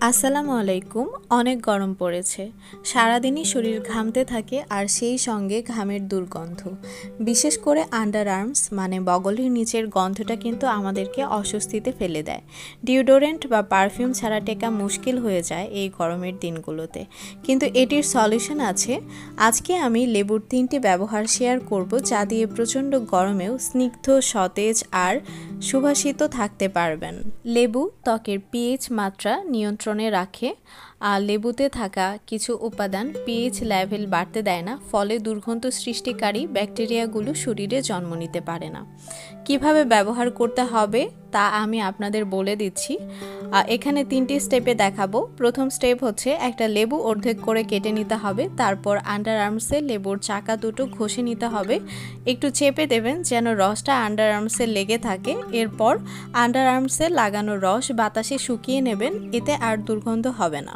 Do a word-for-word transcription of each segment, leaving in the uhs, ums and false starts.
আসসালামু আলাইকুম। অনেক গরম পড়েছে, সারাদিনই শরীর ঘামতে থাকে আর সেই সঙ্গে ঘামের দুর্গন্ধ। বিশেষ করে আন্ডার আর্মস মানে বগলের নিচের গন্ধটা কিন্তু আমাদেরকে অস্বস্তিতে ফেলে দেয়। ডিওডোরেন্ট বা পারফিউম ছাড়া টেকা মুশকিল হয়ে যায় এই গরমের দিনগুলোতে, কিন্তু এটির সলিউশন আছে। আজকে আমি লেবুর তিনটি ব্যবহার শেয়ার করব, যা দিয়ে প্রচণ্ড গরমেও স্নিগ্ধ, সতেজ আর সুবাসিত থাকতে পারবেন। লেবু ত্বকের পিএইচ মাত্রা নিয়ন্ত্রণে রাখে, আর লেবুতে থাকা কিছু উপাদান পিএইচ লেভেল বাড়তে দেয় না, ফলে দুর্গন্ধ সৃষ্টিকারী ব্যাকটেরিয়াগুলো শরীরে জন্ম নিতে পারে না। কিভাবে ব্যবহার করতে হবে তা আমি আপনাদের বলে দিচ্ছি। এখানে তিনটি স্টেপে দেখাবো। প্রথম স্টেপ হচ্ছে একটা লেবু অর্ধেক করে কেটে নিতে হবে, তারপর আন্ডার আর্মসে লেবুর চাকা দুটো ঘষে নিতে হবে, একটু চেপে দেবেন যেন রসটা আন্ডার আর্মসে লেগে থাকে। এরপর আন্ডার আর্মসে লাগানো রস বাতাসে শুকিয়ে নেবেন, এতে আর দুর্গন্ধ হবে না।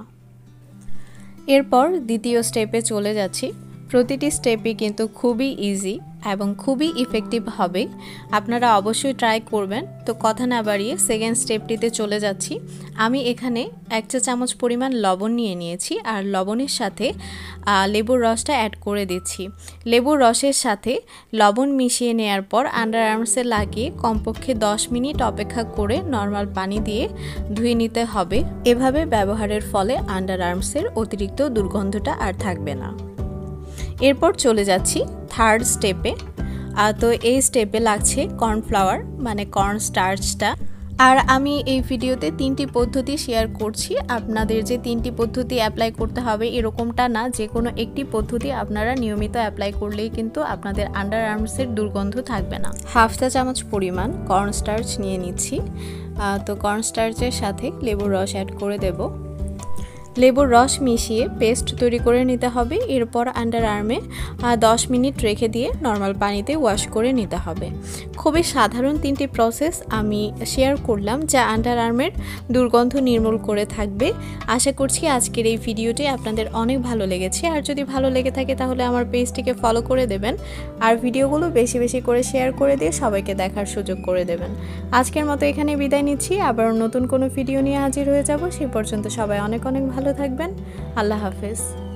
এরপর দ্বিতীয় স্টেপে চলে যাচ্ছি। প্রতিটি স্টেপই কিন্তু খুবই ইজি এবং খুবই ইফেক্টিভ হবে, আপনারা অবশ্যই ট্রাই করবেন। তো কথা না বাড়িয়ে সেকেন্ড স্টেপটিতে চলে যাচ্ছি। আমি এখানে এক চা চামচ পরিমাণ লবণ নিয়ে নিয়েছি, আর লবণের সাথে লেবুর রসটা অ্যাড করে দিচ্ছি। লেবুর রসের সাথে লবণ মিশিয়ে নেওয়ার পর আন্ডার আর্মসে লাগিয়ে কমপক্ষে দশ মিনিট অপেক্ষা করে নর্মাল পানি দিয়ে ধুয়ে নিতে হবে। এভাবে ব্যবহারের ফলে আন্ডার আর্মসের অতিরিক্ত দুর্গন্ধটা আর থাকবে না। এরপর চলে যাচ্ছি থার্ড স্টেপে। তো এই স্টেপে লাগছে কর্নফ্লাওয়ার মানে কর্ন স্টার্চটা। আর আমি এই ভিডিওতে তিনটি পদ্ধতি শেয়ার করছি। আপনাদের যে তিনটি পদ্ধতি অ্যাপ্লাই করতে হবে এরকমটা না, যে কোনো একটি পদ্ধতি আপনারা নিয়মিত অ্যাপ্লাই করলেই কিন্তু আপনাদের আন্ডার আর্মসের দুর্গন্ধ থাকবে না। হাফ চা চামচ পরিমাণ কর্ন স্টার্চ নিয়ে নিচ্ছি। তো কর্ন স্টার্চের সাথে লেবুর রস অ্যাড করে দেব। লেবুর রস মিশিয়ে পেস্ট তৈরি করে নিতে হবে। এরপর আন্ডার আর্মে দশ মিনিট রেখে দিয়ে নর্মাল পানিতে ওয়াশ করে নিতে হবে। খুবই সাধারণ তিনটি প্রসেস আমি শেয়ার করলাম, যা আন্ডার আর্মের দুর্গন্ধ নির্মূল করে থাকবে। আশা করছি আজকের এই ভিডিওটি আপনাদের অনেক ভালো লেগেছে, আর যদি ভালো লেগে থাকে তাহলে আমার পেজটিকে ফলো করে দেবেন, আর ভিডিওগুলো বেশি বেশি করে শেয়ার করে দিয়ে সবাইকে দেখার সুযোগ করে দেবেন। আজকের মতো এখানে বিদায় নিচ্ছি, আবার নতুন কোনো ভিডিও নিয়ে হাজির হয়ে যাব। সেই পর্যন্ত সবাই অনেক অনেক ভালো থাকবেন। আল্লাহ হাফেজ।